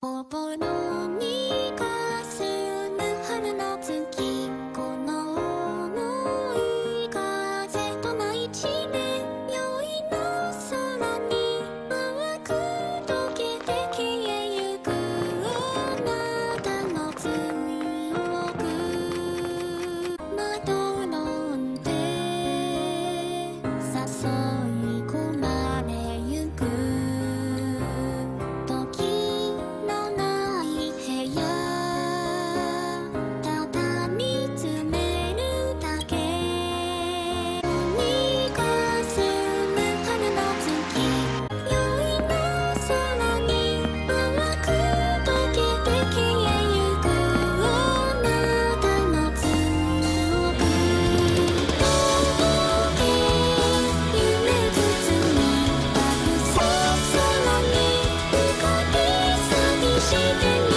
ぼぼのにかすむ春の月、この思い風とない地面、宵の空に淡く溶けて消えゆくあなたの強く窓ので誘い込まれゆく時のない部屋、ただ見つめるだけ。にかすむ春の月、宵の空に淡く溶けて消えゆくあなたの強く届け夢包みたくさ空に浮かび寂しげに